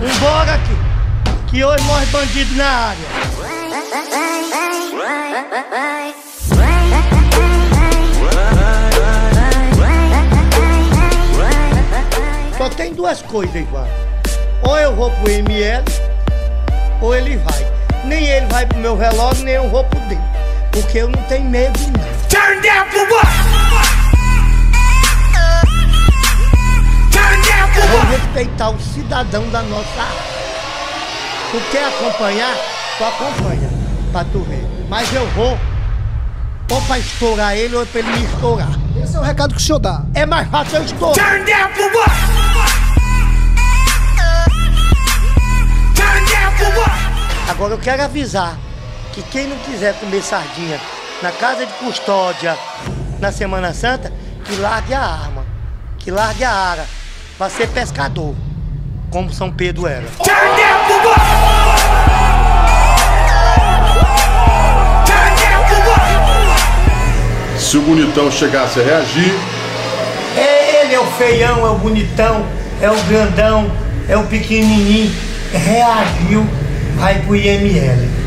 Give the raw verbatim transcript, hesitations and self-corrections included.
Vambora aqui, que hoje morre bandido na área. Só tem duas coisas, Ivan. Ou eu vou pro M L, ou ele vai. Nem ele vai pro meu relógio, nem eu vou pro dele. Porque eu não tenho medo, não. Turn down for what? Turn down for what? Vou respeitar o cidadão da nossa área. Tu quer acompanhar? Tu acompanha, pra tu ver. Mas eu vou ou pra estourar ele ou pra ele me estourar. Esse é o recado que o senhor dá. É mais fácil eu estourar. Turn down for what? Turn down for what? Agora eu quero avisar que quem não quiser comer sardinha na casa de custódia na Semana Santa, que largue a arma, que largue a ara, pra ser pescador, como São Pedro era. Turn down for what? Turn down for what? Se o bonitão chegasse a reagir... É ele, é o feião, é o bonitão, é o grandão, é o pequenininho, reagiu, vai pro I M L.